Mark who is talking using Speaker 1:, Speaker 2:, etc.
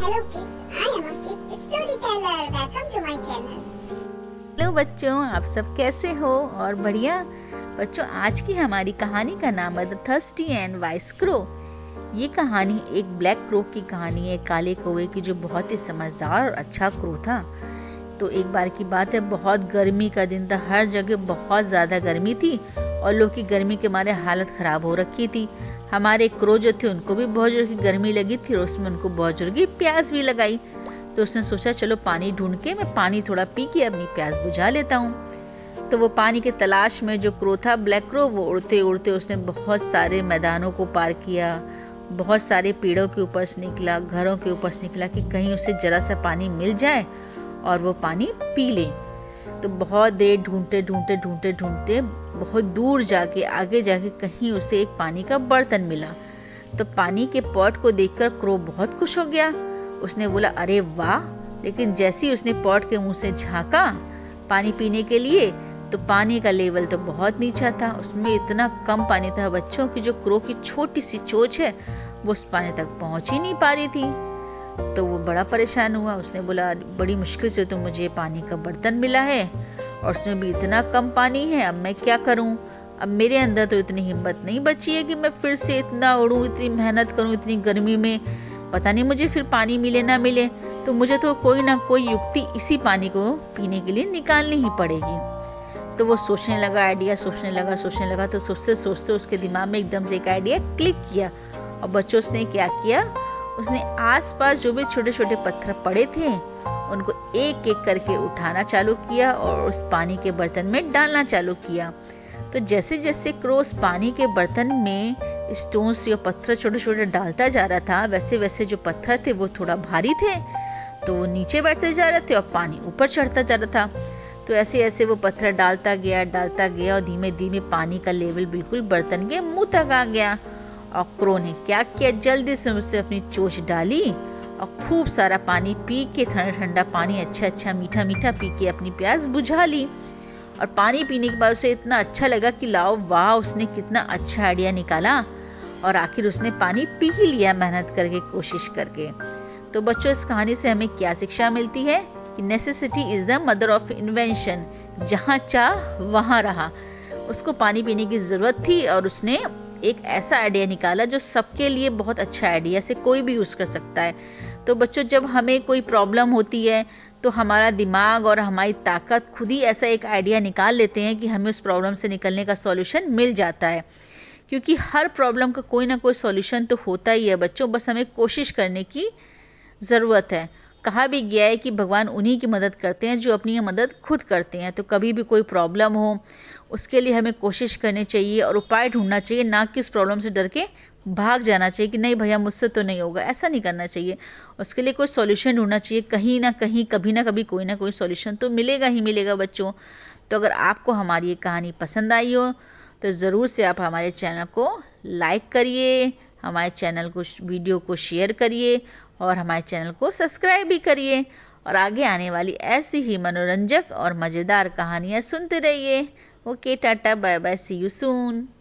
Speaker 1: Hello kids, I am a kids storyteller. Welcome to my channel.
Speaker 2: Hello बच्चों, आप सब कैसे हो? और बढ़िया बच्चों, आज की हमारी कहानी का नाम है the thirsty and wise crow. ये कहानी एक ब्लैक क्रो की कहानी है, काले कौवे की, जो बहुत ही समझदार और अच्छा क्रो था। तो एक बार की बात है, बहुत गर्मी का दिन था, हर जगह बहुत ज्यादा गर्मी थी और लोग की गर्मी के मारे हालत खराब हो रखी थी। हमारे क्रो जो थे उनको भी बहुत जोर की गर्मी लगी थी और उसमें उनको बहुत जोर की प्यास भी लगाई। तो उसने सोचा चलो पानी ढूंढ के मैं पानी थोड़ा पी के अपनी प्यास बुझा लेता हूँ। तो वो पानी के तलाश में जो क्रो था, ब्लैक क्रो, वो उड़ते उड़ते उसने बहुत सारे मैदानों को पार किया, बहुत सारे पेड़ों के ऊपर से निकला, घरों के ऊपर से निकला कि कहीं उसे जरा सा पानी मिल जाए और वो पानी पी ले। तो बहुत देर ढूंढते ढूंढते ढूंढते ढूंढते बहुत दूर जाके आगे जाके कहीं उसे एक पानी का बर्तन मिला। तो पानी के पॉट को देखकर क्रो बहुत खुश हो गया। उसने बोला अरे वाह, लेकिन जैसे ही उसने पॉट के मुंह से झांका पानी पीने के लिए तो पानी का लेवल तो बहुत नीचा था। उसमें इतना कम पानी था बच्चों की जो क्रो की छोटी सी चोंच है वो उस पानी तक पहुंच ही नहीं पा रही थी। तो वो बड़ा परेशान हुआ। उसने बोला बड़ी मुश्किल से तो मुझे पानी का बर्तन मिला है और उसमें भी इतना कम पानी है, अब मैं क्या करूं? अब मेरे अंदर तो इतनी हिम्मत नहीं बची है कि मैं फिर से इतना उड़ूं, इतनी मेहनत करूं इतनी गर्मी में, पता नहीं मुझे फिर पानी मिले ना मिले। तो मुझे तो कोई ना कोई युक्ति इसी पानी को पीने के लिए निकालनी ही पड़ेगी। तो वो सोचने लगा, आइडिया सोचने लगा। तो सोचते सोचते उसके दिमाग में एकदम से एक आइडिया क्लिक किया। और बच्चों उसने क्या किया, उसने आसपास जो भी छोटे छोटे पत्थर पड़े थे उनको एक एक करके उठाना चालू किया और उस पानी के बर्तन में डालना चालू किया। तो जैसे जैसे क्रो उस पानी के बर्तन में स्टोन्स या पत्थर छोटे छोटे डालता जा रहा था, वैसे वैसे जो पत्थर थे वो थोड़ा भारी थे तो वो नीचे बैठते जा रहे थे और पानी ऊपर चढ़ता जा रहा था। तो ऐसे ऐसे वो पत्थर डालता गया और धीमे धीमे पानी का लेवल बिल्कुल बर्तन के मुंह तक आ गया। और क्रो ने क्या किया, जल्दी से उससे अपनी चोंच डाली और खूब सारा पानी पी के, ठंडा ठंडा पानी, अच्छा मीठा मीठा पी के अपनी प्यास बुझा ली। और पानी पीने के बाद उसे इतना अच्छा लगा कि लाओ वाह, उसने कितना अच्छा आइडिया निकाला और आखिर उसने पानी पी ही लिया मेहनत करके, कोशिश करके। तो बच्चों, इस कहानी से हमें क्या शिक्षा मिलती है कि necessity is the mother of invention. जहाँ चाह वहां रहा। उसको पानी पीने की जरूरत थी और उसने एक ऐसा आइडिया निकाला जो सबके लिए बहुत अच्छा आइडिया, से कोई भी यूज कर सकता है। तो बच्चों, जब हमें कोई प्रॉब्लम होती है तो हमारा दिमाग और हमारी ताकत खुद ही ऐसा एक आइडिया निकाल लेते हैं कि हमें उस प्रॉब्लम से निकलने का सॉल्यूशन मिल जाता है। क्योंकि हर प्रॉब्लम का कोई ना कोई सॉल्यूशन तो होता ही है बच्चों, बस हमें कोशिश करने की जरूरत है। कहा भी गया है कि भगवान उन्हीं की मदद करते हैं जो अपनी मदद खुद करते हैं। तो कभी भी कोई प्रॉब्लम हो उसके लिए हमें कोशिश करनी चाहिए और उपाय ढूंढना चाहिए, ना कि उस प्रॉब्लम से डर के भाग जाना चाहिए कि नहीं भैया मुझसे तो नहीं होगा। ऐसा नहीं करना चाहिए। उसके लिए कोई सॉल्यूशन ढूंढना चाहिए। कहीं ना कहीं, कभी ना कभी कोई ना कोई सॉल्यूशन तो मिलेगा ही मिलेगा बच्चों। तो अगर आपको हमारी ये कहानी पसंद आई हो तो ज़रूर से आप हमारे चैनल को लाइक करिए, हमारे चैनल को, वीडियो को शेयर करिए और हमारे चैनल को सब्सक्राइब भी करिए। और आगे आने वाली ऐसी ही मनोरंजक और मज़ेदार कहानियाँ सुनते रहिए। Okay, tata, bye bye, see you soon.